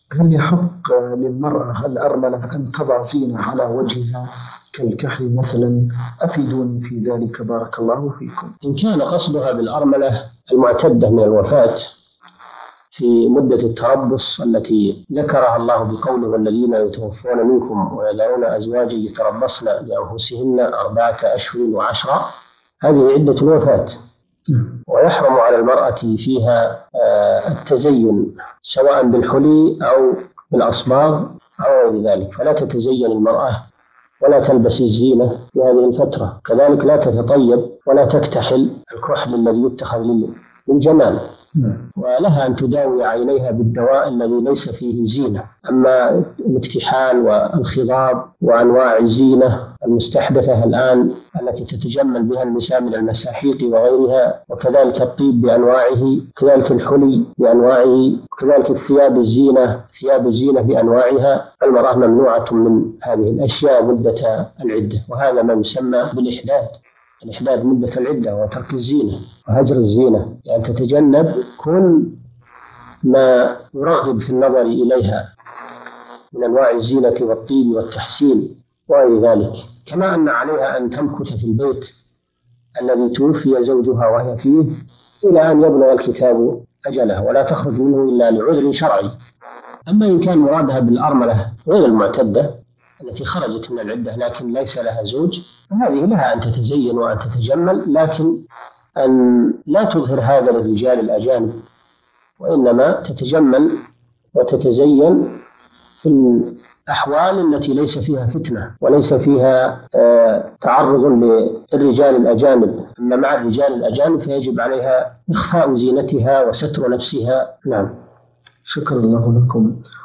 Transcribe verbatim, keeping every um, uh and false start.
هل يحق للمرأة الأرملة أن تضع زينة على وجهها كالكحل مثلا؟ أفيدوني في ذلك بارك الله فيكم. إن كان قصدها بالأرملة المعتدة من الوفاة في مدة التربص التي ذكرها الله بقوله والذين يتوفون منكم ويذرون أزواجا يتربصن بأنفسهن أربعة أشهر وعشرة، هذه عدة الوفاة، ويحرم على المرأة فيها التزين سواء بالحلي أو بالأصباغ أو غير ذلك، فلا تتزين المرأة ولا تلبس الزينة في هذه الفترة. كذلك لا تتطيب ولا تكتحل الكحل الذي يتخذ للجمال، ولها أن تداوي عينيها بالدواء الذي ليس فيه زينة. أما الاكتحال والخضاب وأنواع الزينة المستحدثة الآن التي تتجمل بها النساء من المساحيق وغيرها، وكذلك الطيب بأنواعه، كذلك الحلي بأنواعه، كذلك الثياب الزينة ثياب الزينة بأنواعها، المرأة ممنوعة من هذه الأشياء مدة العدة، وهذا ما يسمى بالإحداث. الإحداث مدة العدة وترك الزينة وهجر الزينة، يعني تتجنب كل ما يرغب في النظر إليها من أنواع الزينة والطيب والتحسين وغير ذلك. كما أن عليها أن تمكث في البيت الذي توفي زوجها وهي فيه إلى أن يبلغ الكتاب أجله، ولا تخرج منه إلا لعذر شرعي. أما إن كان مرادها بالأرملة غير المعتدة التي خرجت من العدة لكن ليس لها زوج، فهذه لها أن تتزين وأن تتجمل، لكن أن لا تظهر هذا للرجال الأجانب، وإنما تتجمل وتتزين في الأحوال التي ليس فيها فتنة وليس فيها آه تعرض للرجال الأجانب. أما مع الرجال الأجانب فيجب عليها إخفاء زينتها وستر نفسها. نعم. شكرا الله لكم.